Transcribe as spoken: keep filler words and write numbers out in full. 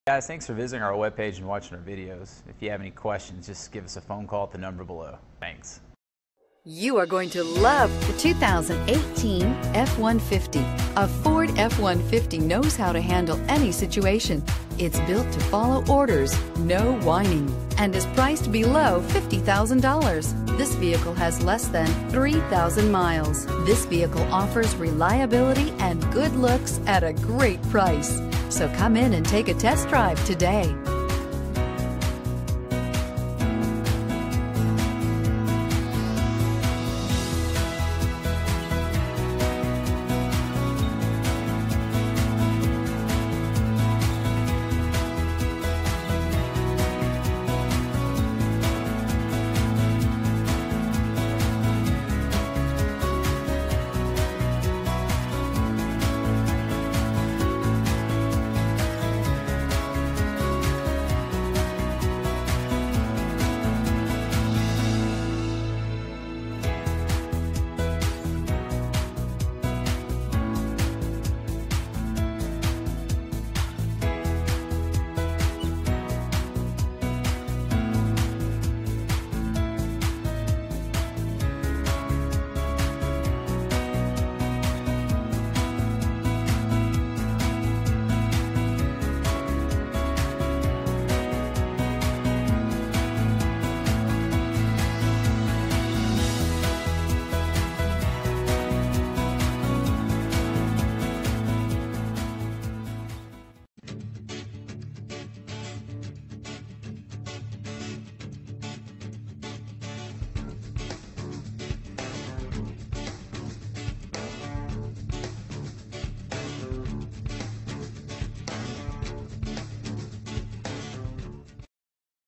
Guys, thanks for visiting our webpage and watching our videos. If you have any questions, just give us a phone call at the number below. Thanks. You are going to love the two thousand eighteen F one fifty. A Ford F one fifty knows how to handle any situation. It's built to follow orders, no whining, and is priced below fifty thousand dollars. This vehicle has less than three thousand miles. This vehicle offers reliability and good looks at a great price. So come in and take a test drive today.